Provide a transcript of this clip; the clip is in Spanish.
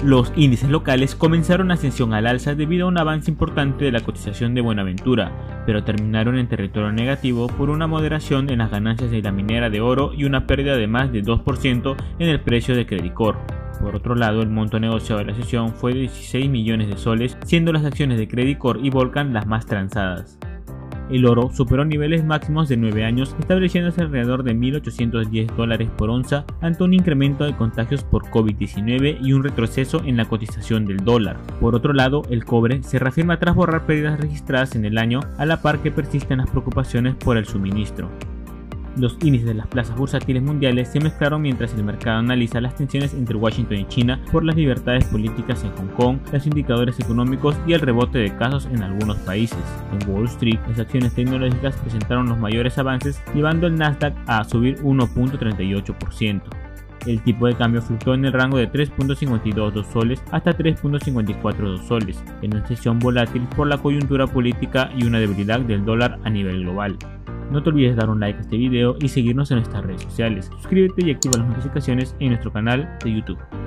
Los índices locales comenzaron ascensión al alza debido a un avance importante de la cotización de Buenaventura, pero terminaron en territorio negativo por una moderación en las ganancias de la minera de oro y una pérdida de más de 2% en el precio de Credicor. Por otro lado, el monto negociado de la sesión fue de 16 millones de soles, siendo las acciones de Credicor y Volcan las más transadas. El oro superó niveles máximos de 9 años, estableciéndose alrededor de $1.810 por onza ante un incremento de contagios por COVID-19 y un retroceso en la cotización del dólar. Por otro lado, el cobre se reafirma tras borrar pérdidas registradas en el año, a la par que persisten las preocupaciones por el suministro. Los índices de las plazas bursátiles mundiales se mezclaron mientras el mercado analiza las tensiones entre Washington y China por las libertades políticas en Hong Kong, los indicadores económicos y el rebote de casos en algunos países. En Wall Street, las acciones tecnológicas presentaron los mayores avances, llevando el Nasdaq a subir 1.38%. El tipo de cambio fluctuó en el rango de 3.522 soles hasta 3.542 soles, en una sesión volátil por la coyuntura política y una debilidad del dólar a nivel global. No te olvides dar un like a este video y seguirnos en nuestras redes sociales. Suscríbete y activa las notificaciones en nuestro canal de YouTube.